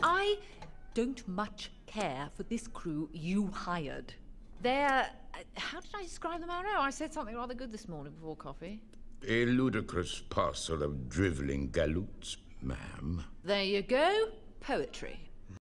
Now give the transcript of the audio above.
I don't much care for this crew you hired. They're... how did I describe them? I don't know. I said something rather good this morning before coffee. A ludicrous parcel of drivelling galoots, ma'am. There you go. Poetry.